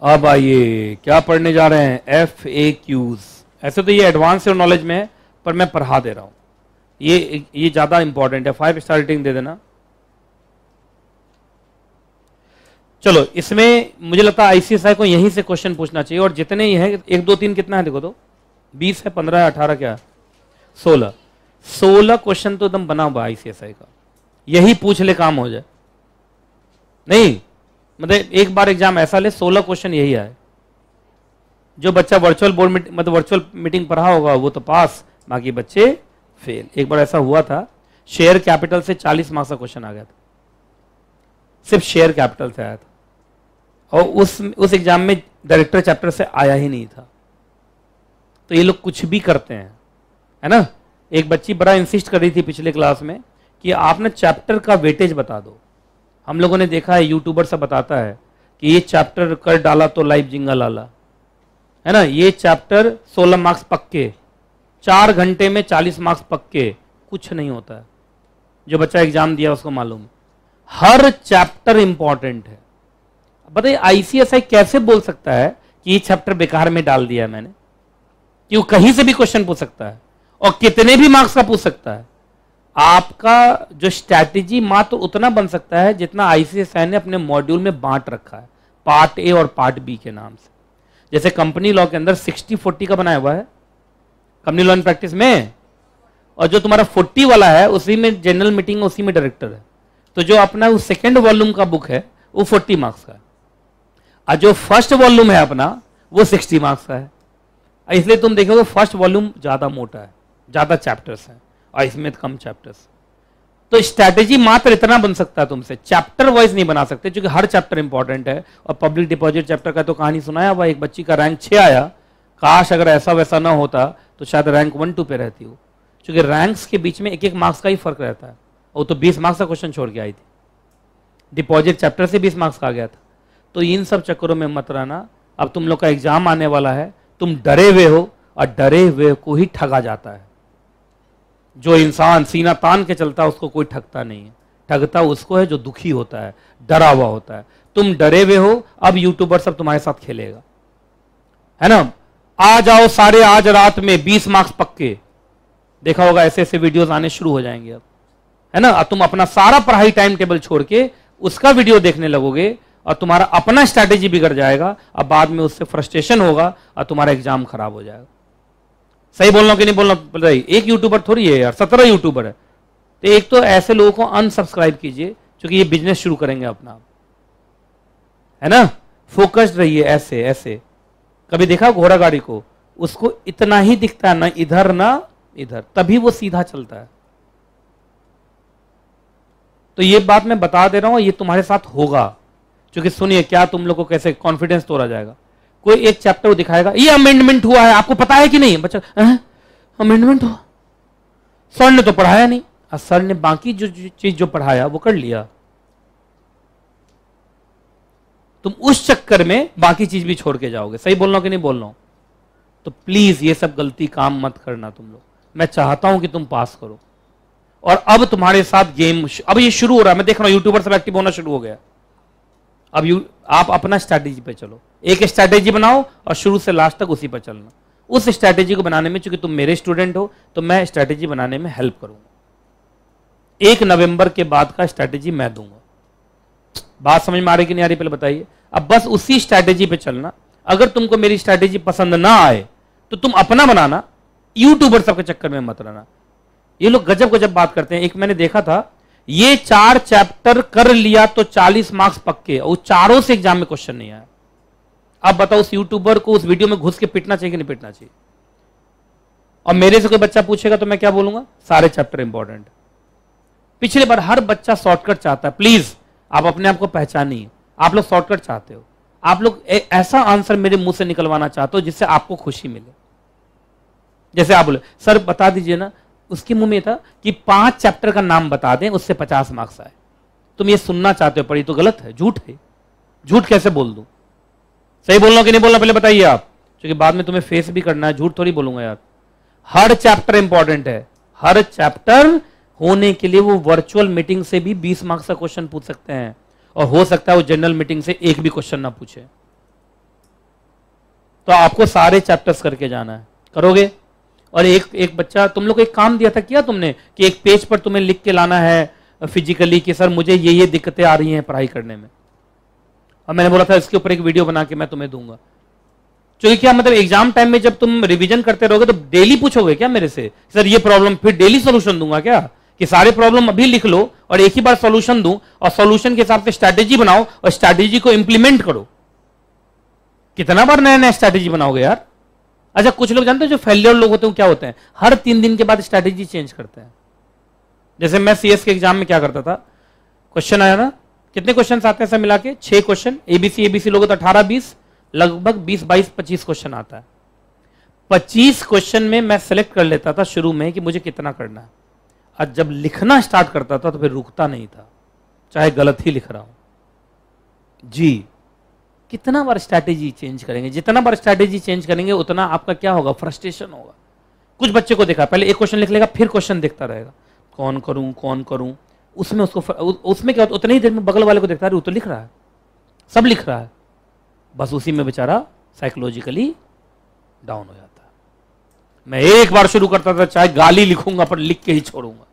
अब आइए क्या पढ़ने जा रहे हैं, FAQs। ऐसे तो ये एडवांस नॉलेज में है पर मैं पढ़ा दे रहा हूं, ये ज्यादा इंपॉर्टेंट है। 5 स्टार रेटिंग दे देना। चलो इसमें मुझे लगता है ICSI को यहीं से क्वेश्चन पूछना चाहिए, और जितने ही है 1 2 3 कितना है देखो तो 20 है, 15 है, 18 क्या है, 16 क्वेश्चन तो एकदम बना हुआ ICSI का, यही पूछ ले काम हो जाए। नहीं मतलब एक बार एग्जाम ऐसा ले 16 क्वेश्चन यही आए। जो बच्चा वर्चुअल बोर्ड मतलब वर्चुअल मीटिंग पढ़ा होगा वो तो पास, बाकी बच्चे फेल। एक बार ऐसा हुआ था, शेयर कैपिटल से 40 मार्क्स का क्वेश्चन आ गया था, सिर्फ शेयर कैपिटल से आया था, और उस एग्जाम में डायरेक्टर चैप्टर से आया ही नहीं था। तो ये लोग कुछ भी करते हैं, है ना। एक बच्ची बड़ा इंसिस्ट कर रही थी पिछले क्लास में कि आप ना चैप्टर का वेटेज बता दो। हम लोगों ने देखा है यूट्यूबर सब बताता है कि ये चैप्टर कर डाला तो लाइव जिंगा लाला, है ना। ये चैप्टर 16 मार्क्स पक्के, 4 घंटे में 40 मार्क्स पक्के, कुछ नहीं होता है। जो बच्चा एग्जाम दिया उसको मालूम, हर चैप्टर इंपॉर्टेंट है। बताइए ICSI कैसे बोल सकता है कि ये चैप्टर बेकार में डाल दिया है मैंने, कि वो कहीं से भी क्वेश्चन पूछ सकता है और कितने भी मार्क्स का पूछ सकता है। आपका जो स्ट्रैटेजी मात्र उतना बन सकता है जितना ICSI ने अपने मॉड्यूल में बांट रखा है, पार्ट ए और पार्ट बी के नाम से। जैसे कंपनी लॉ के अंदर 60-40 का बनाया हुआ है कंपनी लॉ एंड प्रैक्टिस में, और जो तुम्हारा 40 वाला है उसी में जनरल मीटिंग, उसी में डायरेक्टर है। तो जो अपना वो सेकेंड वॉल्यूम का बुक है वो 40 मार्क्स का है, और जो फर्स्ट वॉल्यूम है अपना वो 60 मार्क्स का है। इसलिए तुम देखोगे फर्स्ट वॉल्यूम ज्यादा मोटा है, ज्यादा चैप्टर्स हैं, और इसमें कम चैप्टर्स। तो स्ट्रैटेजी मात्र इतना बन सकता है तुमसे, चैप्टर वाइज नहीं बना सकते, क्योंकि हर चैप्टर इंपॉर्टेंट है। और पब्लिक डिपॉजिट चैप्टर का तो कहानी सुनाया हुआ, एक बच्ची का रैंक 6 आया। काश अगर ऐसा वैसा ना होता तो शायद रैंक 1-2 पे रहती हो, क्योंकि रैंक्स के बीच में 1-1 मार्क्स का ही फर्क रहता है। वो तो 20 मार्क्स का क्वेश्चन छोड़ के आई थी, डिपॉजिट चैप्टर से 20 मार्क्स का आ गया था। तो इन सब चक्करों में मत रहना। अब तुम लोग का एग्जाम आने वाला है, तुम डरे हुए हो, और डरे हुए को ही ठगा जाता है। जो इंसान सीना तान के चलता है उसको कोई ठगता नहीं है, ठगता उसको है जो दुखी होता है, डरा हुआ होता है। तुम डरे हुए हो, अब यूट्यूबर सब तुम्हारे साथ खेलेगा, है ना। आ जाओ सारे आज रात में 20 मार्क्स पक्के, देखा होगा ऐसे ऐसे वीडियोस आने शुरू हो जाएंगे अब, है ना। अब तुम अपना सारा पढ़ाई टाइम टेबल छोड़ के उसका वीडियो देखने लगोगे, और तुम्हारा अपना स्ट्रैटेजी बिगड़ जाएगा। अब बाद में उससे फ्रस्ट्रेशन होगा और तुम्हारा एग्जाम खराब हो जाएगा। सही बोलना कि नहीं बोलना बताइए। एक यूट्यूबर थोड़ी है यार, 17 यूट्यूबर है। तो एक तो ऐसे लोगों को अनसब्सक्राइब कीजिए, क्योंकि ये बिजनेस शुरू करेंगे अपना, है ना। फोकस्ड रहिए, ऐसे ऐसे। कभी देखा घोड़ा गाड़ी को, उसको इतना ही दिखता है, ना इधर ना इधर, तभी वो सीधा चलता है। तो ये बात मैं बता दे रहा हूं, ये तुम्हारे साथ होगा। क्योंकि सुनिए क्या तुम लोग को कैसे कॉन्फिडेंस तोड़ा जाएगा। कोई एक चैप्टर दिखाएगा, ये अमेंडमेंट हुआ है, आपको पता है कि नहीं। बच्चा अमेंडमेंट हुआ, सर ने तो पढ़ाया नहीं, और सर ने बाकी जो चीज जो पढ़ाया वो कर लिया। तुम उस चक्कर में बाकी चीज भी छोड़ के जाओगे। सही बोल रहा हूं कि नहीं बोल रहा हूं। तो प्लीज ये सब गलती काम मत करना तुम लोग। मैं चाहता हूं कि तुम पास करो। और अब तुम्हारे साथ गेम, अब ये शुरू हो रहा है, मैं देख रहा हूं यूट्यूबर सब एक्टिव होना शुरू हो गया। अब आप अपना स्ट्रैटेजी पे चलो, एक स्ट्रैटेजी बनाओ और शुरू से लास्ट तक उसी पर चलना। उस स्ट्रैटेजी को बनाने में, चूंकि तुम मेरे स्टूडेंट हो, तो मैं स्ट्रैटेजी बनाने में हेल्प करूंगा। 1 नवंबर के बाद का स्ट्रैटेजी मैं दूंगा। बात समझ में आ रही कि नहीं आ रही पहले बताइए। अब बस उसी स्ट्रैटेजी पे चलना। अगर तुमको मेरी स्ट्रैटेजी पसंद ना आए तो तुम अपना बनाना, यूट्यूबर सबके चक्कर में मत रहना। ये लोग गजब गजब बात करते हैं। एक मैंने देखा था, ये 4 चैप्टर कर लिया तो 40 मार्क्स पक्के, और चारों से एग्जाम में क्वेश्चन नहीं आया। अब बताओ उस यूट्यूबर को उस वीडियो में घुस के पिटना चाहिए कि नहीं पिटना चाहिए। और मेरे से कोई बच्चा पूछेगा तो मैं क्या बोलूंगा, सारे चैप्टर इंपॉर्टेंट। पिछले बार हर बच्चा शॉर्टकट चाहता है। प्लीज आप अपने आप को पहचानिए, आप लोग शॉर्टकट चाहते हो। आप लोग ऐसा आंसर मेरे मुंह से निकलवाना चाहते हो जिससे आपको खुशी मिले। जैसे आप बोले सर बता दीजिए ना, उसके मुंह में था कि 5 चैप्टर का नाम बता दें उससे 50 मार्क्स आए। तुम ये सुनना चाहते हो, पर ये तो गलत है, झूठ है। झूठ कैसे बोल दूं। सही बोलना कि नहीं बोलना पहले बताइए आप, क्योंकि बाद में तुम्हें फेस भी करना है। झूठ थोड़ी बोलूंगा यार। हर चैप्टर इंपॉर्टेंट है। हर चैप्टर होने के लिए वो वर्चुअल मीटिंग से भी 20 मार्क्स का क्वेश्चन पूछ सकते हैं, और हो सकता है वो जनरल मीटिंग से एक भी क्वेश्चन ना पूछे। तो आपको सारे चैप्टर्स करके जाना है, करोगे। और एक बच्चा, तुम लोग को एक काम दिया था, किया तुमने, कि एक पेज पर तुम्हें लिख के लाना है फिजिकली कि सर मुझे ये दिक्कतें आ रही हैं पढ़ाई करने में, और मैंने बोला था इसके ऊपर एक वीडियो बना के मैं तुम्हें दूंगा। क्योंकि क्या मतलब एग्जाम टाइम में जब तुम रिवीजन करते रहोगे तो डेली पूछोगे क्या मेरे से, सर ये प्रॉब्लम, फिर डेली सोल्यूशन दूंगा क्या, कि सारे प्रॉब्लम अभी लिख लो और एक ही बार सॉल्यूशन दूं, और सॉल्यूशन के हिसाब से स्ट्रैटेजी बनाओ और स्ट्रैटेजी को इंप्लीमेंट करो। कितना बार नया नया स्ट्रैटेजी बनाओगे यार। अच्छा, कुछ लोग जानते हैं जो फेलियर लोग होते हैं क्या होते हैं, हर 3 दिन के बाद स्ट्रैटेजी चेंज करते हैं। जैसे मैं सीएस के एग्जाम में क्या करता था, क्वेश्चन आया ना, कितने क्वेश्चन आते हैं सब मिला के, 6 क्वेश्चन, एबीसी लोगों तो 18-20, लगभग 20-22-25 क्वेश्चन आता है। 25 क्वेश्चन में मैं सेलेक्ट कर लेता था शुरू में कि मुझे कितना करना है, और जब लिखना स्टार्ट करता था तो फिर रुकता नहीं था, चाहे गलत ही लिख रहा हूं जी। कितना बार स्ट्रैटेजी चेंज करेंगे, जितना बार स्ट्रैटेजी चेंज करेंगे उतना आपका क्या होगा, फ्रस्ट्रेशन होगा। कुछ बच्चे को देखा, पहले एक क्वेश्चन लिख लेगा, फिर क्वेश्चन देखता रहेगा, कौन करूं, उसमें उसमें क्या होता, उतनी ही देर में बगल वाले को देखता है, वो तो लिख रहा है, सब लिख रहा है, बस उसी में बेचारा साइकोलॉजिकली डाउन हो जाता है। मैं एक बार शुरू करता था, चाहे गाली लिखूंगा पर लिख के ही छोड़ूंगा,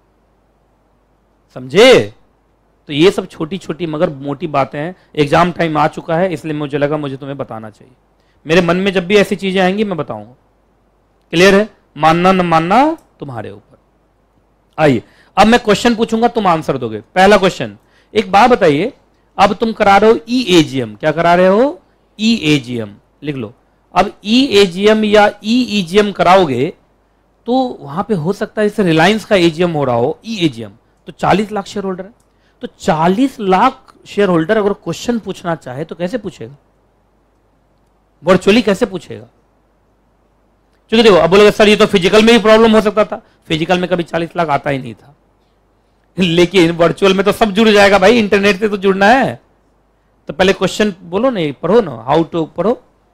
समझे। तो ये सब छोटी छोटी मगर मोटी बातें हैं। एग्जाम टाइम आ चुका है, इसलिए मुझे लगा मुझे तुम्हें बताना चाहिए। मेरे मन में जब भी ऐसी चीजें आएंगी मैं बताऊंगा। क्लियर है, मानना न मानना तुम्हारे ऊपर। आइए अब मैं क्वेश्चन पूछूंगा, तुम आंसर दोगे। पहला क्वेश्चन, एक बात बताइए, अब तुम करा रहे हो ईएजीएम, क्या करा रहे हो, ईएजीएम, लिख लो। अब ईएजीएम या ईईजीएम कराओगे तो वहां पे हो सकता है जैसे रिलायंस का एजीएम हो रहा हो, ईएजीएम, तो 40 लाख शेयर होल्डर है, तो 40 लाख शेयर होल्डर अगर क्वेश्चन पूछना चाहे तो कैसे पूछेगा, वर्चुअली कैसे पूछेगा। क्योंकि देखो, अब बोलोगे सर ये तो फिजिकल में भी प्रॉब्लम हो सकता था, फिजिकल में कभी 40 लाख आता ही नहीं था, लेकिन वर्चुअल में तो सब जुड़ जाएगा भाई, इंटरनेट से तो जुड़ना है। तो पहले क्वेश्चन बोलो, नहीं पढ़ो ना, हाउ टू पढ़ो,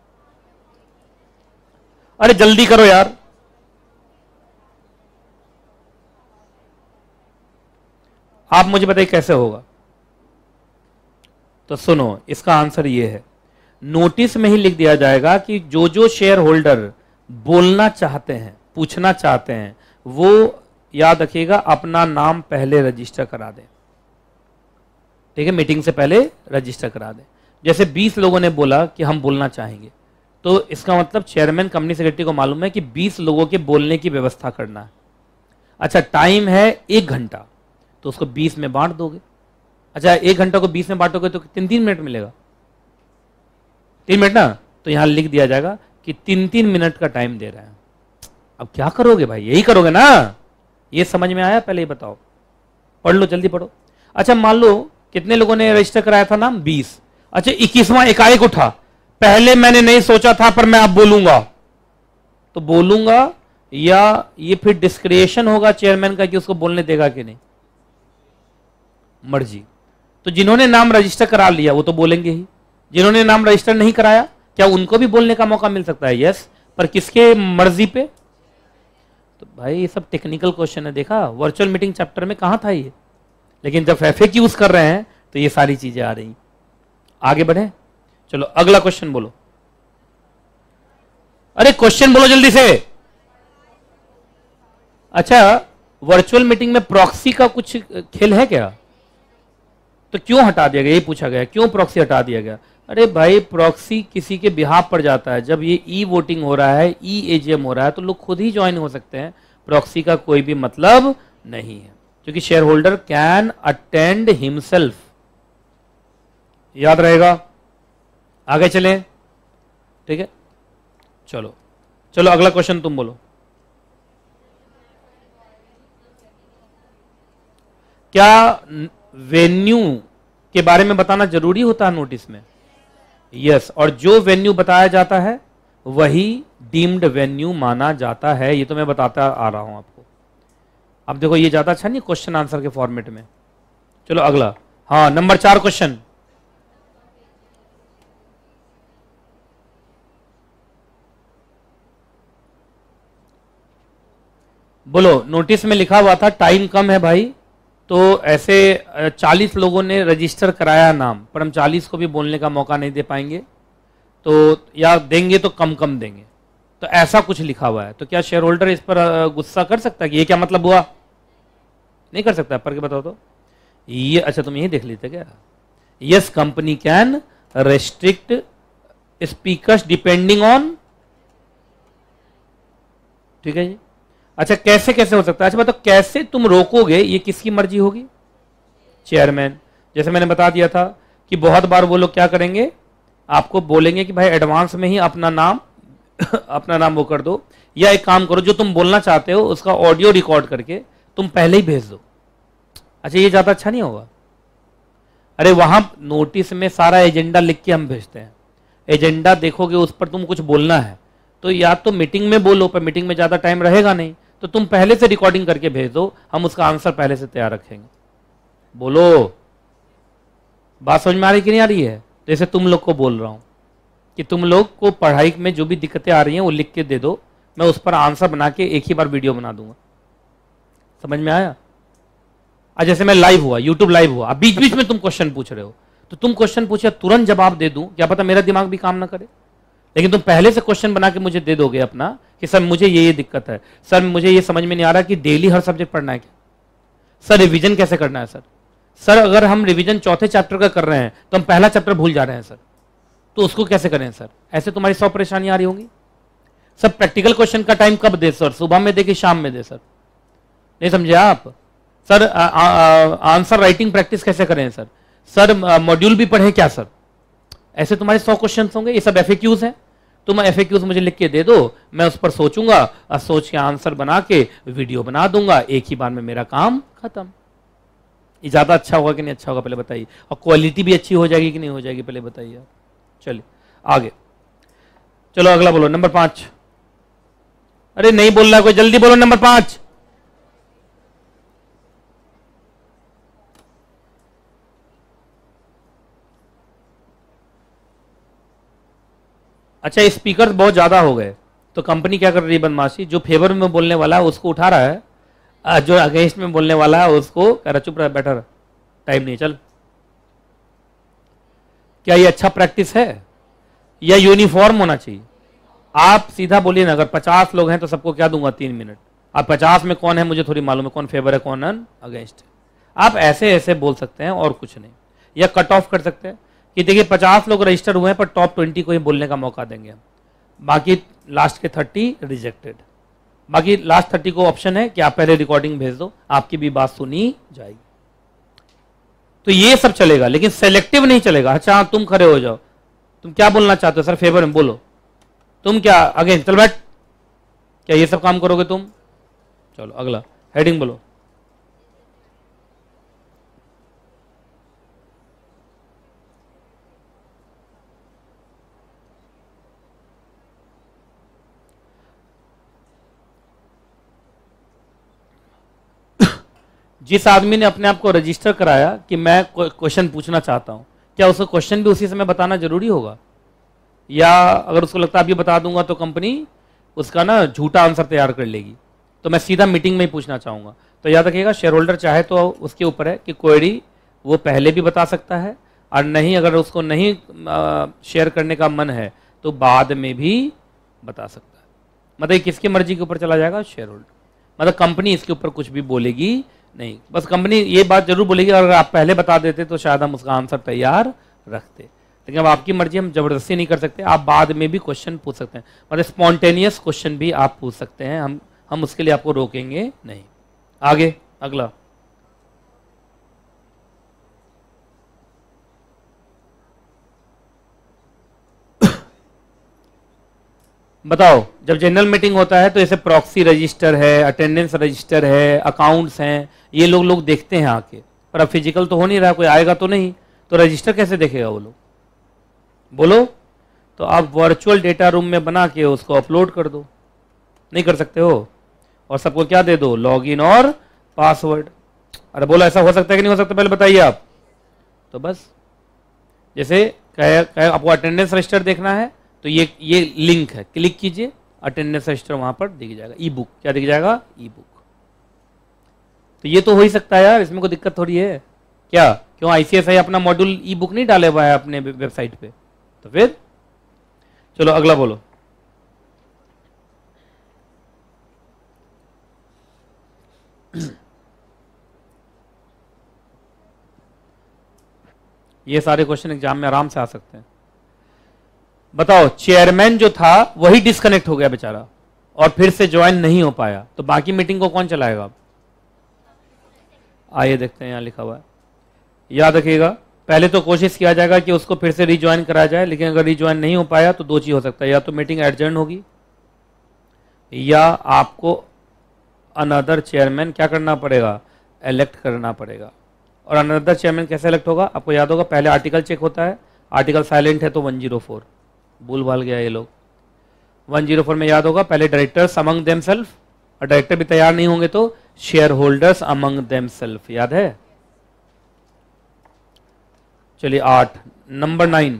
अरे जल्दी करो यार। आप मुझे बताइए कैसे होगा। तो सुनो, इसका आंसर ये है, नोटिस में ही लिख दिया जाएगा कि जो जो शेयर होल्डर बोलना चाहते हैं, पूछना चाहते हैं, वो याद रखिएगा अपना नाम पहले रजिस्टर करा दें। ठीक है, मीटिंग से पहले रजिस्टर करा दें। जैसे 20 लोगों ने बोला कि हम बोलना चाहेंगे, तो इसका मतलब चेयरमैन कंपनी सेक्रेटरी को मालूम है कि 20 लोगों के बोलने की व्यवस्था करना है। अच्छा, टाइम है 1 घंटा, तो उसको 20 में बांट दोगे। अच्छा, 1 घंटा को 20 में बांटोगे तो 3-3 मिनट मिलेगा, 3 मिनट ना, तो यहां लिख दिया जाएगा कि 3-3 मिनट का टाइम दे रहे हैं। अब क्या करोगे भाई, यही करोगे ना। ये समझ में आया, पहले ही बताओ, पढ़ लो, जल्दी पढ़ो। अच्छा, मान लो कितने लोगों ने रजिस्टर कराया था नाम, 20। अच्छा, 21वां एकाएक उठा, पहले मैंने नहीं सोचा था पर मैं अब बोलूंगा, तो बोलूंगा, या ये फिर डिस्क्रिएशन होगा चेयरमैन का कि उसको बोलने देगा कि नहीं, मर्जी। तो जिन्होंने नाम रजिस्टर करा लिया वो तो बोलेंगे ही, जिन्होंने नाम रजिस्टर नहीं कराया क्या उनको भी बोलने का मौका मिल सकता है, यस, पर किसके मर्जी पे। तो भाई ये सब टेक्निकल क्वेश्चन है, देखा वर्चुअल मीटिंग चैप्टर में कहां था ये, लेकिन जब एफएक्यू यूज कर रहे हैं तो ये सारी चीजें आ रही। आगे बढ़े, चलो अगला क्वेश्चन बोलो। अरे क्वेश्चन बोलो जल्दी से। अच्छा, वर्चुअल मीटिंग में प्रॉक्सी का कुछ खेल है क्या, तो क्यों हटा दिया गया, ये पूछा गया, क्यों प्रॉक्सी हटा दिया गया। अरे भाई, प्रॉक्सी किसी के बिहाफ पर जाता है, जब ये ई वोटिंग हो रहा है, ई एजीएम हो रहा है, तो लोग खुद ही ज्वाइन हो सकते हैं, प्रॉक्सी का कोई भी मतलब नहीं है, क्योंकि share holder can attend himself. याद रहेगा, आगे चलें, ठीक है, चलो चलो अगला क्वेश्चन तुम बोलो। क्या वेन्यू के बारे में बताना जरूरी होता है नोटिस में, यस, और जो वेन्यू बताया जाता है वही डीम्ड वेन्यू माना जाता है, ये तो मैं बताता आ रहा हूं आपको। अब देखो ये ज्यादा अच्छा नहीं क्वेश्चन आंसर के फॉर्मेट में। चलो अगला, हाँ नंबर 4 क्वेश्चन, बोलो। नोटिस में लिखा हुआ था टाइम कम है भाई, तो ऐसे 40 लोगों ने रजिस्टर कराया नाम, पर हम 40 को भी बोलने का मौका नहीं दे पाएंगे, तो या देंगे तो कम कम देंगे, तो ऐसा कुछ लिखा हुआ है। तो क्या शेयर होल्डर इस पर गुस्सा कर सकता है कि ये क्या मतलब हुआ? नहीं कर सकता। पढ़ के बताओ तो ये। अच्छा तुम यही देख लेते क्या? Yes company can restrict speakers depending on. ठीक है जी। अच्छा कैसे कैसे हो सकता है? अच्छा बताओ कैसे तुम रोकोगे? ये किसकी मर्जी होगी? चेयरमैन। जैसे मैंने बता दिया था कि बहुत बार वो लोग क्या करेंगे, आपको बोलेंगे कि भाई एडवांस में ही अपना नाम अपना नाम वो कर दो, या एक काम करो जो तुम बोलना चाहते हो उसका ऑडियो रिकॉर्ड करके तुम पहले ही भेज दो। अच्छा ये ज्यादा अच्छा नहीं होगा? अरे वहां नोटिस में सारा एजेंडा लिख के हम भेजते हैं, एजेंडा देखोगे उस पर तुम कुछ बोलना है तो या तो मीटिंग में बोलो, पर मीटिंग में ज्यादा टाइम रहेगा नहीं, तो तुम पहले से रिकॉर्डिंग करके भेज दो, हम उसका आंसर पहले से तैयार रखेंगे। बोलो बात समझ में आ रही कि नहीं आ रही है? जैसे तुम लोग को बोल रहा हूं कि तुम लोग को पढ़ाई में जो भी दिक्कतें आ रही हैं वो लिख के दे दो, मैं उस पर आंसर बना के एक ही बार वीडियो बना दूंगा। समझ में आया? आज जैसे मैं लाइव हुआ, यूट्यूब लाइव हुआ, अब बीच बीच में तुम क्वेश्चन पूछ रहे हो, तो तुम क्वेश्चन पूछे तुरंत जवाब दे दूं, क्या पता मेरा दिमाग भी काम ना करे। लेकिन तुम पहले से क्वेश्चन बना के मुझे दे दोगे अपना कि सर मुझे ये दिक्कत है, सर मुझे ये समझ में नहीं आ रहा कि डेली हर सब्जेक्ट पढ़ना है क्या, सर रिवीजन कैसे करना है, सर अगर हम रिवीजन चौथे चैप्टर का कर रहे हैं तो हम पहला चैप्टर भूल जा रहे हैं सर, तो उसको कैसे करें सर। ऐसे तुम्हारी 100 परेशानी आ रही होंगी। सर प्रैक्टिकल क्वेश्चन का टाइम कब दे सर, सुबह में दे कि शाम में दे सर, नहीं समझे आप। सर आंसर राइटिंग प्रैक्टिस कैसे करें सर मॉड्यूल भी पढ़े क्या सर। ऐसे तुम्हारे 100 क्वेश्चन होंगे, ये सब एफएक्यूज हैं। तुम एफएक्यूज मुझे लिख के दे दो, मैं उस पर सोचूंगा और सोच के आंसर बना के वीडियो बना दूंगा, एक ही बार में मेरा काम खत्म। ये ज्यादा अच्छा होगा कि नहीं अच्छा होगा पहले बताइए, और क्वालिटी भी अच्छी हो जाएगी कि नहीं हो जाएगी पहले बताइए आप। चलिए आगे चलो, अगला बोलो नंबर 5। अरे नहीं बोल रहा कोई, जल्दी बोलो नंबर 5। अच्छा स्पीकर बहुत ज्यादा हो गए तो कंपनी क्या कर रही है बदमाशी, जो फेवर में बोलने वाला है उसको उठा रहा है, जो अगेंस्ट में बोलने वाला है उसको कह रहा चुप रहा, बैठा रहा, टाइम नहीं चल। क्या ये अच्छा प्रैक्टिस है या यूनिफॉर्म होना चाहिए? आप सीधा बोलिए ना, अगर 50 लोग हैं तो सबको क्या दूंगा 3 मिनट। अब 50 में कौन है मुझे थोड़ी मालूम है, कौन फेवर है कौन अगेंस्ट है। आप ऐसे ऐसे बोल सकते हैं और कुछ नहीं, या कट ऑफ कर सकते हैं कि देखिए 50 लोग रजिस्टर हुए हैं पर टॉप 20 को ही बोलने का मौका देंगे हम, बाकी लास्ट के 30 रिजेक्टेड। बाकी लास्ट 30 को ऑप्शन है कि आप पहले रिकॉर्डिंग भेज दो, आपकी भी बात सुनी जाएगी। तो ये सब चलेगा लेकिन सेलेक्टिव नहीं चलेगा। अच्छा तुम खड़े हो जाओ, तुम क्या बोलना चाहते हो सर फेवर में बोलो, तुम क्या अगेन चल बैठ, क्या ये सब काम करोगे तुम? चलो अगला हेडिंग बोलो। जिस आदमी ने अपने आप को रजिस्टर कराया कि मैं क्वेश्चन पूछना चाहता हूं, क्या उसको क्वेश्चन भी उसी समय बताना जरूरी होगा, या अगर उसको लगता है अभी बता दूंगा तो कंपनी उसका ना झूठा आंसर तैयार कर लेगी, तो मैं सीधा मीटिंग में ही पूछना चाहूंगा। तो याद रखिएगा शेयर होल्डर चाहे तो उसके ऊपर है कि क्वेरी वो पहले भी बता सकता है, और नहीं अगर उसको नहीं शेयर करने का मन है तो बाद में भी बता सकता है। मतलब किसकी मर्जी के ऊपर चला जाएगा? Share holder. मतलब कंपनी इसके ऊपर कुछ भी बोलेगी नहीं, बस कंपनी ये बात जरूर बोलेगी अगर आप पहले बता देते तो शायद हम उसका आंसर तैयार रखते, लेकिन अब आपकी मर्जी, हम जबरदस्ती नहीं कर सकते। आप बाद में भी क्वेश्चन पूछ सकते हैं, मतलब स्पॉन्टेनियस क्वेश्चन भी आप पूछ सकते हैं, हम उसके लिए आपको रोकेंगे नहीं। आगे अगला बताओ, जब जनरल मीटिंग होता है तो ऐसे प्रॉक्सी रजिस्टर है, अटेंडेंस रजिस्टर है, अकाउंट्स हैं, ये लोग देखते हैं आके, पर अब फिजिकल तो हो नहीं रहा, कोई आएगा तो नहीं, तो रजिस्टर कैसे देखेगा वो लोग? बोलो। तो आप वर्चुअल डेटा रूम में बना के उसको अपलोड कर दो, नहीं कर सकते हो, और सबको क्या दे दो? लॉगिन और पासवर्ड। अरे बोलो ऐसा हो सकता है कि नहीं हो सकता, पहले बताइए आप। तो बस जैसे आपको अटेंडेंस रजिस्टर देखना है तो ये लिंक है, क्लिक कीजिए, अटेंडेंस रजिस्टर वहां पर दिख जाएगा, ई बुक, क्या दिख जाएगा? E book. तो ये तो हो ही सकता है यार, इसमें कोई दिक्कत थोड़ी है क्या? क्यों आईसीएसआई अपना मॉड्यूल ई बुक नहीं डाले हुआ है अपने वेबसाइट पे? तो फिर चलो अगला बोलो। ये सारे क्वेश्चन एग्जाम में आराम से आ सकते हैं। बताओ, चेयरमैन जो था वही डिस्कनेक्ट हो गया बेचारा और फिर से ज्वाइन नहीं हो पाया, तो बाकी मीटिंग को कौन चलाएगा अब? आइए देखते हैं, यहां लिखा हुआ है, याद रखिएगा। पहले तो कोशिश किया जाएगा कि उसको फिर से रिज्वाइन कराया जाए, लेकिन अगर रिज्वाइन नहीं हो पाया तो दो चीज हो सकता है, या तो मीटिंग एडजर्न होगी या आपको अनदर चेयरमैन क्या करना पड़ेगा, इलेक्ट करना पड़ेगा। और अनदर चेयरमैन कैसे इलेक्ट होगा? आपको याद होगा, पहले आर्टिकल चेक होता है, आर्टिकल साइलेंट है तो 104, भूल भाल गया ये लोग। 104 में याद होगा, पहले डायरेक्टर्स अमंग देमसेल्फ, और डायरेक्टर भी तैयार नहीं होंगे तो शेयर होल्डर्स अमंग देमसेल्फ, याद है? चलिए 8, नंबर 9,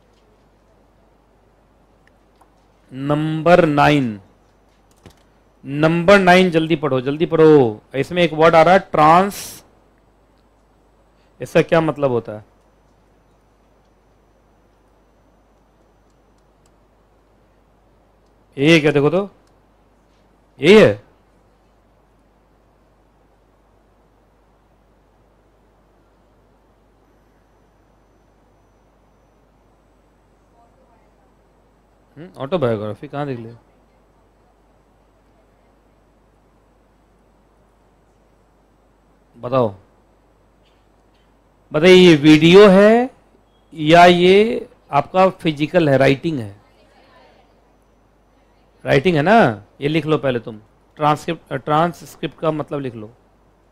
नंबर 9 जल्दी पढ़ो, जल्दी पढ़ो। इसमें एक वर्ड आ रहा है ट्रांस, इसका क्या मतलब होता है? ये क्या, देखो तो यही है। ऑटोबायोग्राफी कहाँ देख लिया? बताओ बताइए, ये वीडियो है या ये आपका फिजिकल है, राइटिंग है? राइटिंग है ना, ये लिख लो पहले तुम। ट्रांसक्रिप्ट का मतलब लिख लो,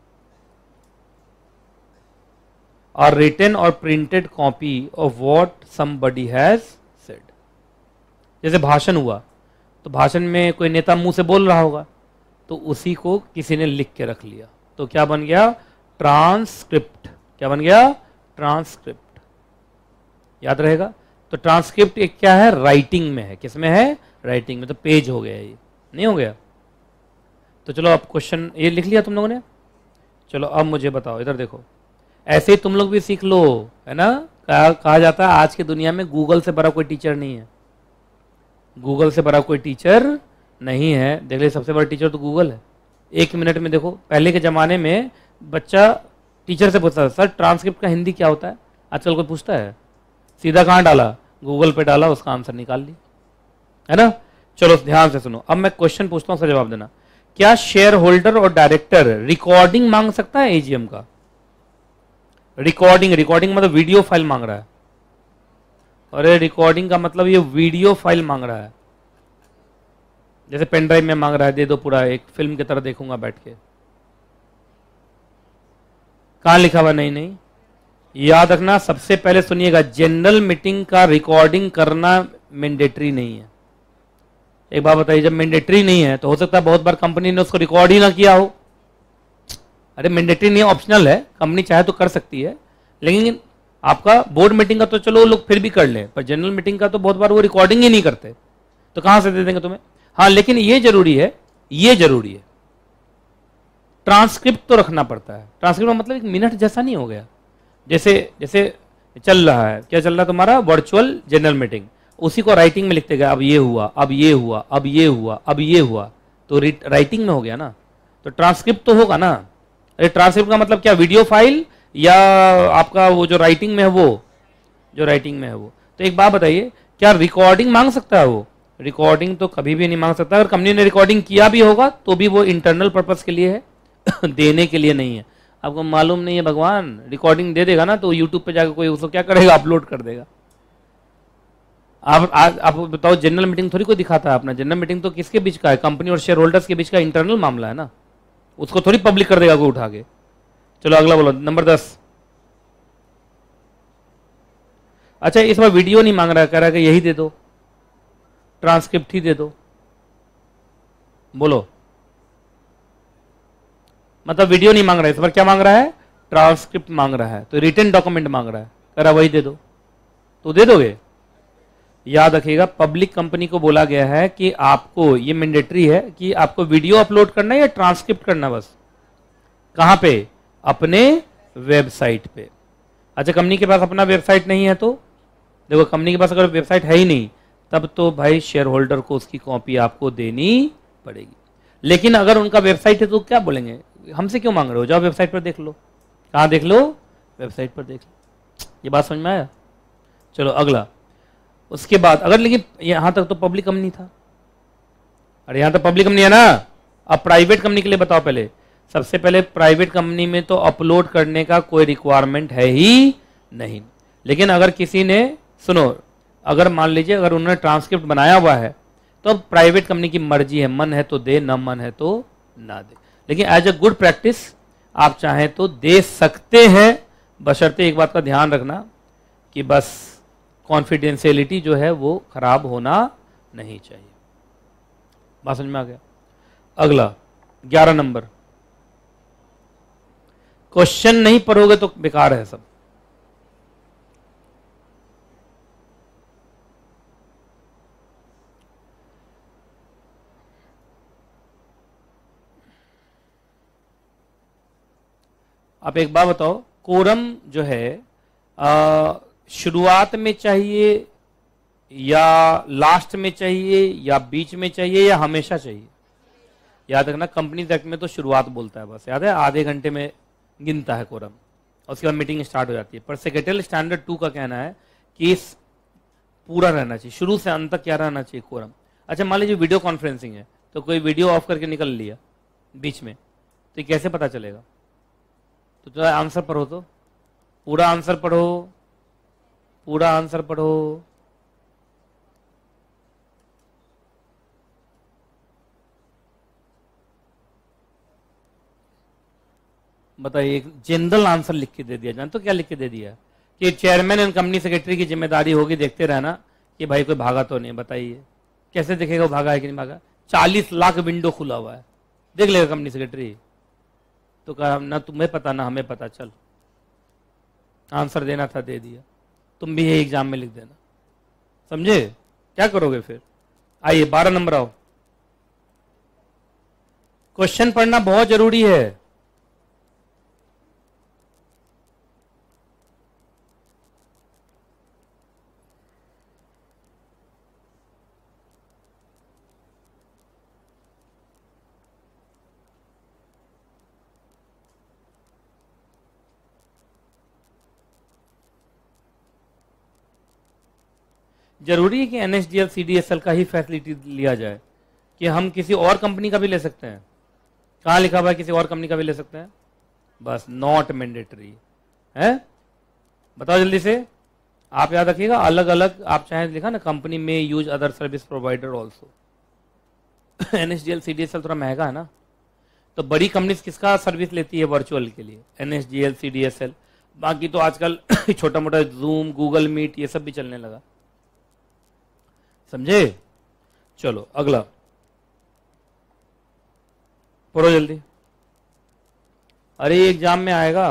और रिटन और printed copy of what somebody has said. जैसे भाषण हुआ, तो भाषण में कोई नेता मुंह से बोल रहा होगा, तो उसी को किसी ने लिख के रख लिया, तो क्या बन गया? ट्रांसक्रिप्ट। क्या बन गया? ट्रांसक्रिप्ट। याद रहेगा। तो ट्रांसक्रिप्ट एक क्या है? राइटिंग में है। किस में है? राइटिंग में। तो पेज हो गया, ये नहीं हो गया? तो चलो अब क्वेश्चन ये लिख लिया तुम लोगों ने। चलो अब मुझे बताओ, इधर देखो, ऐसे ही तुम लोग भी सीख लो, है ना। कहा जाता है आज की दुनिया में गूगल से बड़ा कोई टीचर नहीं है। गूगल से बड़ा कोई टीचर नहीं है। देख ले, सबसे बड़ा टीचर तो गूगल है। 1 मिनट में देखो, पहले के जमाने में बच्चा टीचर से पूछता था, सर ट्रांसक्रिप्ट का हिंदी क्या होता है? आजकल कोई पूछता है? सीधा कहाँ डाला? गूगल पे डाला, उसका आंसर निकाल ली, है ना। चलो ध्यान से सुनो, अब मैं क्वेश्चन पूछता हूं, सर जवाब देना। क्या शेयर होल्डर और डायरेक्टर रिकॉर्डिंग मांग सकता है एजीएम का? रिकॉर्डिंग मतलब वीडियो फाइल मांग रहा है। अरे रिकॉर्डिंग का मतलब ये वीडियो फाइल मांग रहा है, जैसे पेन ड्राइव में मांग रहा है, दे दो पूरा, एक फिल्म की तरह देखूंगा बैठ के। कहां लिखा हुआ? नहीं, याद रखना, सबसे पहले सुनिएगा, जनरल मीटिंग का रिकॉर्डिंग करना मैंडेटरी नहीं है। एक बात बताइए, जब मैंडेटरी नहीं है तो हो सकता है बहुत बार कंपनी ने उसको रिकॉर्ड ही ना किया हो। अरे मैंडेटरी नहीं है, ऑप्शनल है, कंपनी चाहे तो कर सकती है, लेकिन आपका बोर्ड मीटिंग का तो चलो लोग फिर भी कर ले, पर जनरल मीटिंग का तो बहुत बार वो रिकॉर्डिंग ही नहीं करते, तो कहां से दे देंगे तुम्हें? हाँ, लेकिन ये जरूरी है, ट्रांसक्रिप्ट तो रखना पड़ता है। ट्रांसक्रिप्ट मतलब 1 मिनट जैसा नहीं हो गया। जैसे चल रहा है, क्या चल रहा है तुम्हारा? वर्चुअल जनरल मीटिंग, उसी को राइटिंग में लिखते गए, अब ये हुआ, अब ये हुआ, अब ये हुआ, अब ये हुआ, तो राइटिंग में हो गया ना। तो ट्रांसक्रिप्ट तो होगा ना। अरे ट्रांसक्रिप्ट का मतलब क्या? वीडियो फाइल या आपका वो जो राइटिंग में है, वो जो राइटिंग में है वो। तो एक बात बताइए, क्या रिकॉर्डिंग मांग सकता है वो? रिकॉर्डिंग तो कभी भी नहीं मांग सकता। अगर कंपनी ने रिकॉर्डिंग किया भी होगा तो भी वो इंटरनल पर्पस के लिए है, देने के लिए नहीं है। आपको मालूम नहीं है, भगवान रिकॉर्डिंग दे देगा ना तो यूट्यूब पे जाकर कोई उसको क्या करेगा? अपलोड कर देगा। आप बताओ, जनरल मीटिंग थोड़ी कोई दिखाता है अपना। जनरल मीटिंग तो किसके बीच का है? कंपनी और शेयर होल्डर्स के बीच का इंटरनल मामला है ना, उसको थोड़ी पब्लिक कर देगा कोई उठा के। चलो अगला बोलो, नंबर 10। अच्छा, इस बार वीडियो नहीं मांग रहा है, कह रहा है कि यही दे दो, ट्रांसक्रिप्ट ही दे दो। बोलो, मतलब वीडियो नहीं मांग रहा है इस बार, क्या मांग रहा है? ट्रांसक्रिप्ट मांग रहा है। तो रिटन डॉक्यूमेंट मांग रहा है, कह रहा वही दे दो, तो दे दोगे? याद रखिएगा, पब्लिक कंपनी को बोला गया है कि आपको ये मैंडेटरी है कि आपको वीडियो अपलोड करना है या ट्रांसक्रिप्ट करना बस। कहां पे? अपने वेबसाइट पे। अच्छा, कंपनी के पास अपना वेबसाइट नहीं है तो देखो, कंपनी के पास अगर वेबसाइट है ही नहीं तब तो भाई शेयर होल्डर को उसकी कॉपी आपको देनी पड़ेगी। लेकिन अगर उनका वेबसाइट है तो क्या बोलेंगे, हमसे क्यों मांग रहे हो, जाओ वेबसाइट पर देख लो। कहाँ देख लो, वेबसाइट पर देख लो। ये बात समझ में आया। चलो अगला, उसके बाद अगर, लेकिन यहां तक तो पब्लिक कंपनी था, अरे यहां तो पब्लिक कंपनी है ना। अब प्राइवेट कंपनी के लिए बताओ, पहले सबसे पहले प्राइवेट कंपनी में तो अपलोड करने का कोई रिक्वायरमेंट है ही नहीं। लेकिन अगर किसी ने, सुनो, अगर मान लीजिए अगर उन्होंने ट्रांसक्रिप्ट बनाया हुआ है तो अब प्राइवेट कंपनी की मर्जी है, मन है तो दे, न मन है तो ना दे। लेकिन एज अ गुड प्रैक्टिस आप चाहें तो दे सकते हैं, बशर्ते एक बात का ध्यान रखना कि बस कॉन्फिडेंशियलिटी जो है वो खराब होना नहीं चाहिए। बात समझ में आ गया। अगला 11 नंबर, क्वेश्चन नहीं पढ़ोगे तो बेकार है सब। आप एक बात बताओ, कोरम जो है शुरुआत में चाहिए या लास्ट में चाहिए या बीच में चाहिए या हमेशा चाहिए? याद रखना, कंपनी एक्ट में तो शुरुआत बोलता है बस, याद है, आधे घंटे में गिनता है कोरम और उसके बाद मीटिंग स्टार्ट हो जाती है। पर सेक्रेटरियल स्टैंडर्ड 2 का कहना है कि पूरा रहना चाहिए, शुरू से अंत तक क्या रहना चाहिए, कोरम। अच्छा मान लीजिए वीडियो कॉन्फ्रेंसिंग है तो कोई वीडियो ऑफ करके निकल लिया बीच में, तो कैसे पता चलेगा? तो थोड़ा आंसर पढ़ो, तो पूरा आंसर पढ़ो, पूरा आंसर पढ़ो। बताइए, एक जनरल आंसर लिख के दे दिया जाए तो क्या लिख के दे दिया कि चेयरमैन एंड कंपनी सेक्रेटरी की जिम्मेदारी होगी देखते रहना कि भाई कोई भागा तो नहीं। बताइए कैसे देखेगा वो भागा है कि नहीं भागा? 40 लाख विंडो खुला हुआ है, देख लेगा कंपनी सेक्रेटरी? तो कहा ना तुम्हें पता ना हमें पता, चल आंसर देना था दे दिया, तुम भी यही एग्जाम में लिख देना। समझे? क्या करोगे फिर? आइए 12 नंबर आओ। क्वेश्चन पढ़ना बहुत जरूरी है। जरूरी है कि एनएसडीएल सीडीएसएल का ही फैसिलिटी लिया जाए कि हम किसी और कंपनी का भी ले सकते हैं? कहां लिखा हुआ है किसी और कंपनी का भी ले सकते हैं? बस नॉट मैंडेटरी है। बताओ जल्दी से, आप याद रखिएगा, अलग अलग आप चाहे लिखा ना, कंपनी में use other service provider also. NSDL CDSL थोड़ा महंगा है ना, तो बड़ी कंपनी किसका सर्विस लेती है वर्चुअल के लिए? NSDL CDSL. बाकी तो आजकल छोटा मोटा जूम, गूगल मीट, ये सब भी चलने लगा। समझे? चलो अगला पढ़ो जल्दी, अरे एग्जाम में आएगा।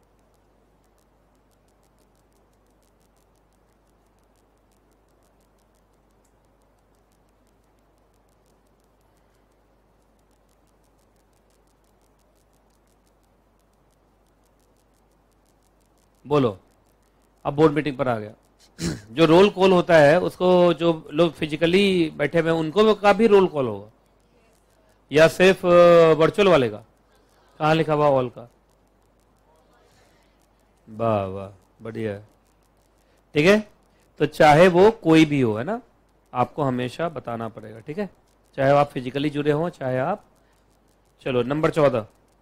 बोलो, अब बोर्ड मीटिंग पर आ गया। जो रोल कॉल होता है उसको जो लोग फिजिकली बैठे हुए हैं उनको का भी रोल कॉल होगा या सिर्फ वर्चुअल वाले का? कहाँ लिखा हुआ ऑल का? वाह वाह, बढ़िया है। ठीक है, तो चाहे वो कोई भी हो, है ना, आपको हमेशा बताना पड़ेगा। ठीक है, चाहे आप फिजिकली जुड़े हो चाहे आप। चलो नंबर 14।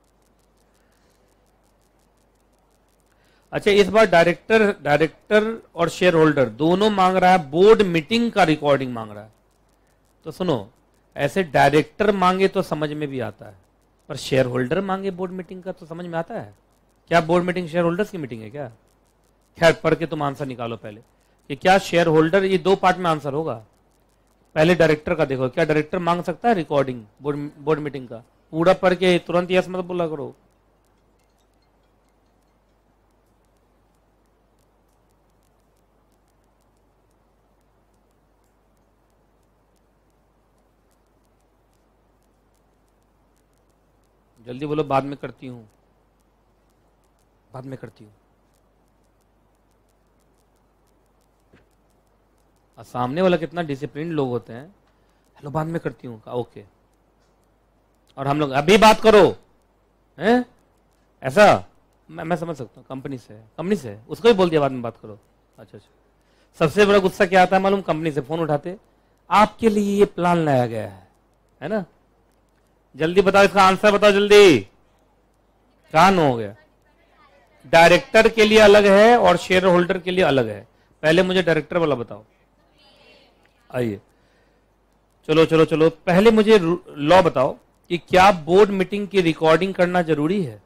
अच्छा, इस बार डायरेक्टर और शेयर होल्डर दोनों मांग रहा है, बोर्ड मीटिंग का रिकॉर्डिंग मांग रहा है। तो सुनो, ऐसे डायरेक्टर मांगे तो समझ में भी आता है, पर शेयर होल्डर मांगे बोर्ड मीटिंग का तो समझ में आता है क्या? बोर्ड मीटिंग शेयर होल्डर्स की मीटिंग है क्या? खैर पढ़ के तुम आंसर निकालो पहले कि क्या शेयर होल्डर, ये 2 पार्ट में आंसर होगा। पहले डायरेक्टर का देखो, क्या डायरेक्टर मांग सकता है रिकॉर्डिंग बोर्ड मीटिंग का? पूरा पढ़ के तुरंत यस मत बोला करो। जल्दी बोलो, बाद में करती हूं, बाद में करती हूं। और सामने वाला कितना डिसिप्लिन लोग होते हैं, हेलो बाद में करती हूँ, ओके, और हम लोग अभी बात करो, हैं ऐसा। मैं समझ सकता हूँ, कंपनी से है, उसको ही बोल दिया बाद में बात करो। अच्छा, सबसे बड़ा गुस्सा क्या आता है मालूम, कंपनी से फोन उठाते, आपके लिए ये प्लान लाया गया है ना, जल्दी बताओ, इसका आंसर बताओ जल्दी, कहां नो हो गया। डायरेक्टर के लिए अलग है और शेयर होल्डर के लिए अलग है। पहले मुझे डायरेक्टर वाला बताओ। आइए, चलो, पहले मुझे लॉ बताओ कि क्या बोर्ड मीटिंग की रिकॉर्डिंग करना जरूरी है,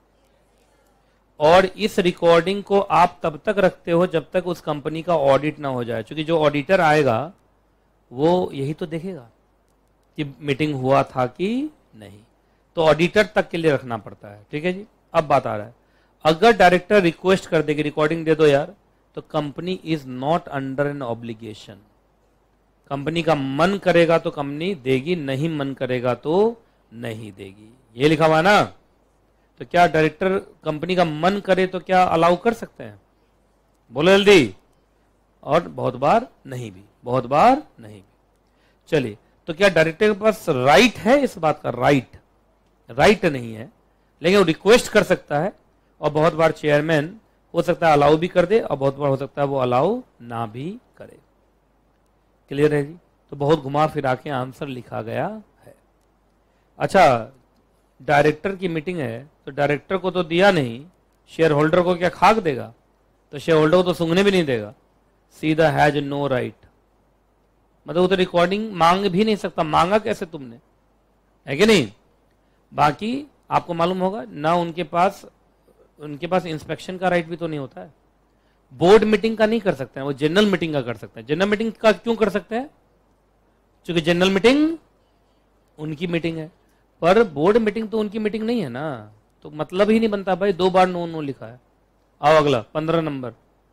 और इस रिकॉर्डिंग को आप तब तक रखते हो जब तक उस कंपनी का ऑडिट ना हो जाए, क्योंकि जो ऑडिटर आएगा वो यही तो देखेगा कि मीटिंग हुआ था कि नहीं, तो ऑडिटर तक के लिए रखना पड़ता है। ठीक है जी, अब बात आ रहा है, अगर डायरेक्टर रिक्वेस्ट कर दे कि रिकॉर्डिंग दे दो यार, तो company is not under an obligation. Company का मन करेगा तो कंपनी देगी, नहीं मन करेगा तो नहीं देगी, ये लिखा हुआ है ना। तो क्या डायरेक्टर कंपनी का मन करे तो क्या अलाउ कर सकते हैं, बोलो जल्दी, और बहुत बार नहीं भी, बहुत बार नहीं भी। चलिए, तो क्या डायरेक्टर के पास राइट है इस बात का, राइट नहीं है, लेकिन वो रिक्वेस्ट कर सकता है, और बहुत बार चेयरमैन हो सकता है अलाउ भी कर दे, और बहुत बार हो सकता है वो अलाउ ना भी करे। क्लियर है जी, तो बहुत घुमा फिरा के आंसर लिखा गया है। अच्छा, डायरेक्टर की मीटिंग है तो डायरेक्टर को तो दिया नहीं, शेयर होल्डर को क्या खाक देगा, तो शेयर होल्डर को तो सूंघने भी नहीं देगा, सीधा हैज नो राइट, मतलब वो तो रिकॉर्डिंग मांग भी नहीं सकता, मांगा कैसे तुमने, है कि नहीं। बाकी आपको मालूम होगा ना, उनके पास इंस्पेक्शन का राइट भी तो नहीं होता है, बोर्ड मीटिंग का नहीं कर सकते हैं, वो जनरल मीटिंग का कर सकते हैं। जनरल मीटिंग का क्यों कर सकते हैं, क्योंकि जनरल मीटिंग उनकी मीटिंग है, पर बोर्ड मीटिंग तो उनकी मीटिंग नहीं है ना, तो मतलब ही नहीं बनता भाई, 2 बार नो लिखा है। आओ अगला 15 नंबर,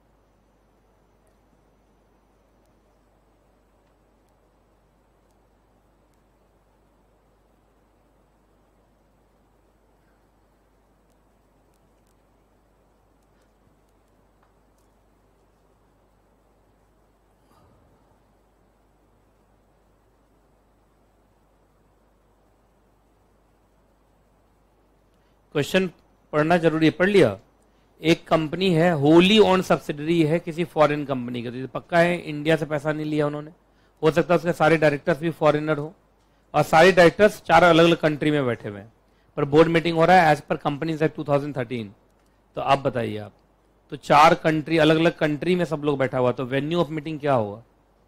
क्वेश्चन पढ़ना जरूरी है, पढ़ लिया। एक कंपनी है, होली ओन सब्सिडरी है किसी फॉरेन कंपनी की, तो पक्का है इंडिया से पैसा नहीं लिया उन्होंने, हो सकता है उसके सारे डायरेक्टर्स भी फॉरेनर हो, और सारे डायरेक्टर्स 4 अलग अलग कंट्री में बैठे हुए हैं, पर बोर्ड मीटिंग हो रहा है एज पर कंपनीज एक्ट 2013। तो आप बताइए, आप तो 4 कंट्री, अलग अलग कंट्री में सब लोग बैठा हुआ, तो वेन्यू ऑफ मीटिंग क्या होगा,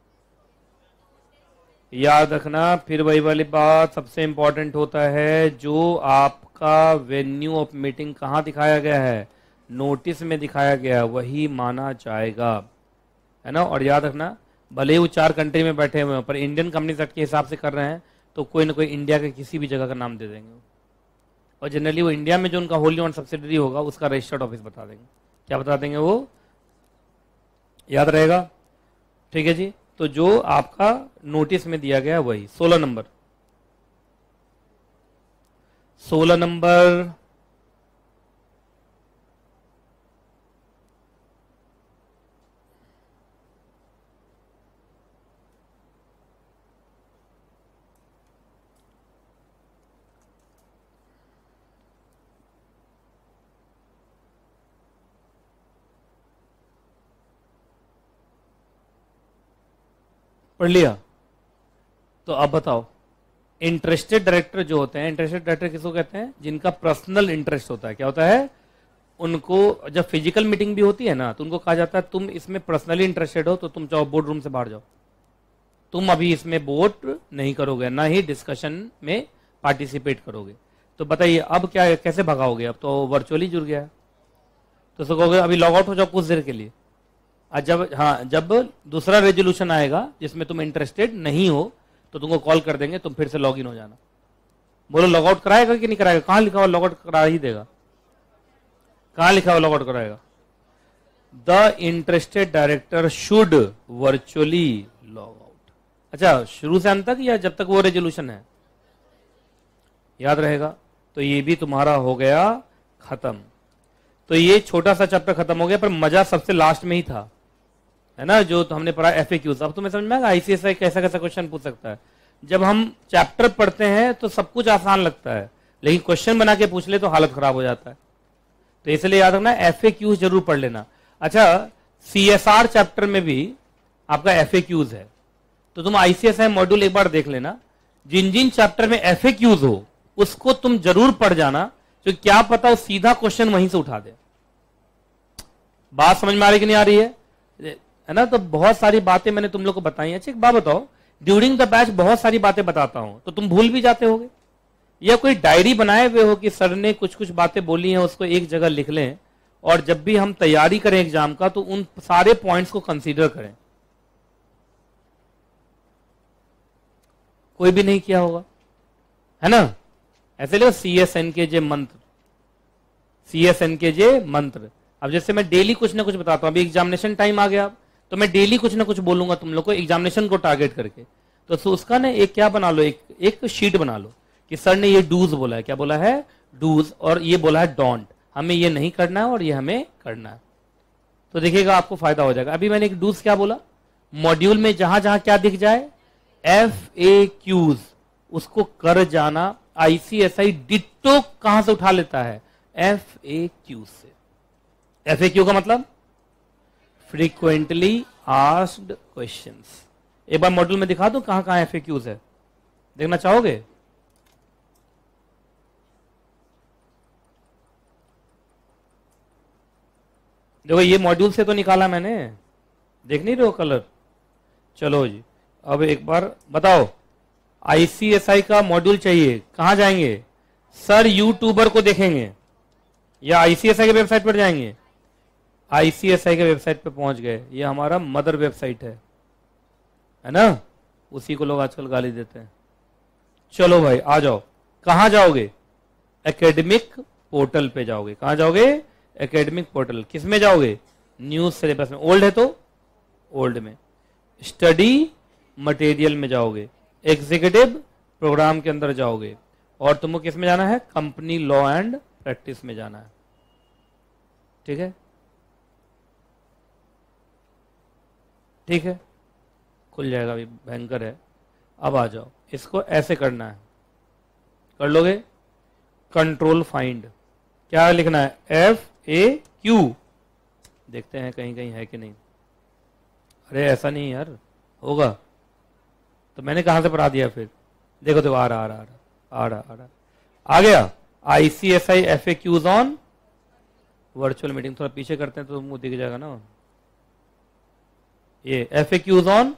याद रखना। फिर वही वाली बात, सबसे इंपॉर्टेंट होता है जो आपका वेन्यू ऑफ मीटिंग कहां दिखाया गया है, नोटिस में दिखाया गया, वही माना जाएगा, है ना। और याद रखना, भले ही वो 4 कंट्री में बैठे हुए हैं, पर इंडियन कंपनीज एक्ट के हिसाब से कर रहे हैं, तो कोई ना कोई इंडिया के किसी भी जगह का नाम दे देंगे, और जनरली वो इंडिया में जो उनका होली ओन सब्सिडरी होगा उसका रजिस्टर्ड ऑफिस बता देंगे। क्या बता देंगे वो, याद रहेगा। ठीक है जी, तो जो आपका नोटिस में दिया गया वही। 16 नंबर, 16 नंबर, पढ़ लिया। तो अब बताओ, इंटरेस्टेड डायरेक्टर जो होते हैं, इंटरेस्टेड डायरेक्टर किसको कहते हैं, जिनका पर्सनल इंटरेस्ट होता है। क्या होता है, उनको जब फिजिकल मीटिंग भी होती है ना, तो उनको कहा जाता है तुम इसमें पर्सनली इंटरेस्टेड हो तो तुम जाओ बोर्ड रूम से बाहर जाओ, तुम अभी इसमें वोट नहीं करोगे, ना ही डिस्कशन में पार्टिसिपेट करोगे। तो बताइए अब क्या, कैसे भगाओगे, अब तो वर्चुअली जुड़ गया, तो उसको कहोगे अभी लॉग आउट हो जाओ कुछ देर के लिए। जब दूसरा रेजोल्यूशन आएगा जिसमें तुम इंटरेस्टेड नहीं हो, तो तुमको कॉल कर देंगे, तुम फिर से लॉग इन हो जाना। बोलो लॉग आउट कराएगा कि नहीं कराएगा, कहां लिखा हुआ लॉग आउट करा ही देगा, कहां लिखा हुआ लॉग आउट कराएगा, the interested director should virtually log out. अच्छा, शुरू से अंत तक या जब तक वो रेजोल्यूशन है, याद रहेगा। तो ये भी तुम्हारा हो गया खत्म। तो ये छोटा सा चैप्टर खत्म हो गया, पर मजा सबसे लास्ट में ही था, है ना, जो तो हमने पढ़ा FAQs। अब तुम्हें समझ में आएगा ICSI कैसा कैसा क्वेश्चन पूछ सकता है। जब हम चैप्टर पढ़ते हैं तो सब कुछ आसान लगता है, लेकिन क्वेश्चन बना के पूछ ले तो हालत खराब हो जाता है। तो इसलिए याद रखना FAQs जरूर पढ़ लेना। अच्छा, CSR चैप्टर में भी आपका FAQs है, तो तुम ICSI मॉड्यूल एक बार देख लेना। जिन जिन चैप्टर में FAQs हो उसको तुम जरूर पढ़ जाना, तो क्या पता वो सीधा क्वेश्चन वहीं से उठा दे। बात समझ में आ रही कि नहीं आ रही है ना। तो बहुत सारी बातें मैंने तुम लोग को बताई। अच्छा एक बात बताओ, ड्यूरिंग द बैच बहुत सारी बातें बताता हूं तो तुम भूल भी जाते होगे, या कोई डायरी बनाए हुए हो कि सर ने कुछ कुछ बातें बोली हैं उसको एक जगह लिख लें, और जब भी हम तैयारी करें एग्जाम का तो उन सारे पॉइंट्स को कंसीडर करें। कोई भी नहीं किया होगा, है ना। ऐसे लिखो CSNKJ मंत्र, CSNKJ मंत्र। अब जैसे मैं डेली कुछ ना कुछ बताता हूं, अभी एग्जामिनेशन टाइम आ गया तो मैं डेली कुछ ना कुछ बोलूंगा तुम लोग को एग्जामिनेशन को टारगेट करके। तो उसका ना एक क्या बना लो, एक शीट बना लो कि सर ने ये डूज बोला है, क्या बोला है, डूज, और ये बोला है डोंट, हमें ये नहीं करना है और ये हमें करना है। तो देखिएगा आपको फायदा हो जाएगा। अभी मैंने एक डूज क्या बोला, मॉड्यूल में जहां जहां क्या दिख जाए FAQs उसको कर जाना। ICSI डिट्टो कहां से उठा लेता है, FAQ से। FAQ का मतलब फ्रीक्वेंटली आस्क्ड क्वेश्चंस। एक बार मॉड्यूल में दिखा दूं कहां कहां FAQs है, देखना चाहोगे। देखो ये मॉड्यूल से तो निकाला मैंने, देख नहीं रहे हो कलर। चलो जी, अब एक बार बताओ, ICSI का मॉड्यूल चाहिए, कहां जाएंगे सर, यूट्यूबर को देखेंगे या ICSI के वेबसाइट पर जाएंगे। ICSI के वेबसाइट पे पहुंच गए, ये हमारा मदर वेबसाइट है ना, उसी को लोग आजकल गाली देते हैं। चलो भाई आ जाओ, कहां जाओगे, एकेडमिक पोर्टल पे जाओगे। कहां जाओगे, एकेडमिक पोर्टल। किस में जाओगे, न्यूज सिलेबस में, ओल्ड है तो ओल्ड में। स्टडी मटेरियल में जाओगे, एग्जीक्यूटिव प्रोग्राम के अंदर जाओगे, और तुमको किस में जाना है, कंपनी लॉ एंड प्रैक्टिस में जाना है। ठीक है, ठीक है, खुल जाएगा, अभी भयंकर है। अब आ जाओ, इसको ऐसे करना है, कर लोगे। कंट्रोल फाइंड, क्या लिखना है, FAQ। देखते हैं कहीं कहीं है कि नहीं। अरे ऐसा नहीं यार, होगा तो मैंने कहां से पढ़ा दिया फिर। देखो देखो, आ रहा आ गया। ICSI FAQs on virtual meeting. थोड़ा पीछे करते हैं तो मुंह दिख जाएगा ना। ये FAQs ऑन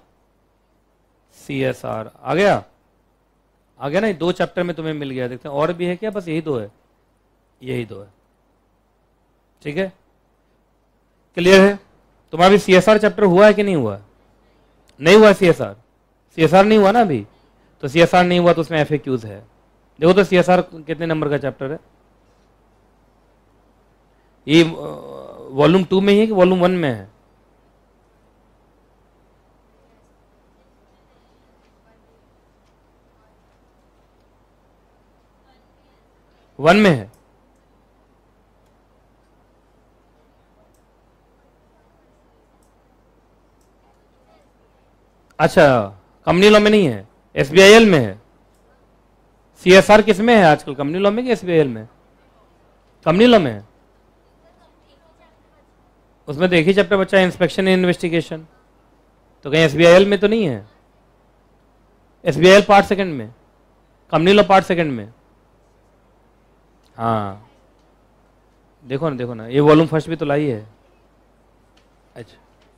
CSR आ गया ना। 2 चैप्टर में तुम्हें मिल गया। देखते हैं और भी है क्या, बस यही 2 है, यही 2 है। ठीक है, क्लियर है। तुम्हारा भी CSR चैप्टर हुआ है कि नहीं हुआ, नहीं हुआ CSR नहीं हुआ ना अभी। तो CSR नहीं हुआ तो उसमें FAQs है। देखो तो CSR कितने नंबर का चैप्टर है, ये वॉल्यूम 2 में ही है कि वॉल्यूम 1 में है। वन में है। अच्छा, कंपनी लॉ में नहीं है, SBIL में है। CSR किस में है आजकल, कंपनी लॉ में कि SBIL में, कंपनी लॉ में है। उसमें तो एक ही चैप्टर बच्चा है, इंस्पेक्शन एंड इन्वेस्टिगेशन। तो कहीं SBIL में तो नहीं है, SBIL पार्ट सेकंड में, कंपनी लॉ पार्ट सेकंड में। हाँ देखो ना, ये वॉल्यूम फर्स्ट भी तो लाई है। अच्छा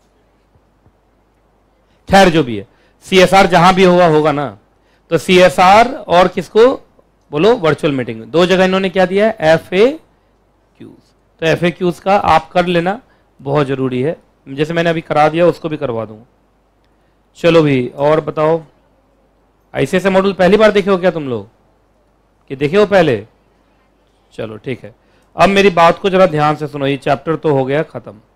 खैर जो भी है, CSR जहां भी होगा ना। तो CSR और किसको बोलो, वर्चुअल मीटिंग। 2 जगह इन्होंने क्या दिया है, FAQs। तो FAQs का आप कर लेना, बहुत जरूरी है। जैसे मैंने अभी करा दिया उसको भी करवा दूंगा। चलो भी, और बताओ, ICSI मॉड्यूल पहली बार देखे हो क्या तुम लोग, कि देखे हो पहले। चलो ठीक है, अब मेरी बात को जरा ध्यान से सुनो। ये चैप्टर तो हो गया खत्म।